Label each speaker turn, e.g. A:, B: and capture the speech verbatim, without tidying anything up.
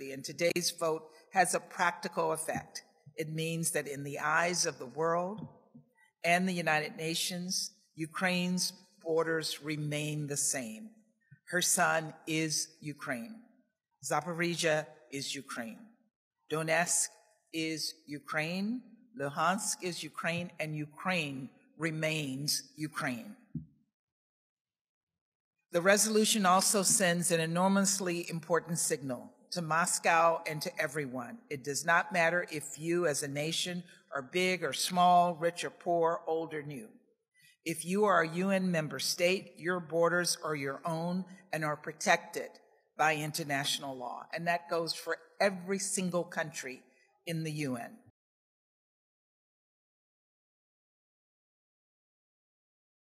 A: and today's vote has a practical effect. It means that in the eyes of the world and the United Nations, Ukraine's borders remain the same. Kherson is Ukraine. Zaporizhia is Ukraine. Donetsk is Ukraine. Luhansk is Ukraine, and Ukraine remains Ukraine. The resolution also sends an enormously important signal to Moscow and to everyone. It does not matter if you as a nation are big or small, rich or poor, old or new. If you are a U N member state, your borders are your own and are protected by international law. And that goes for every single country in the U N.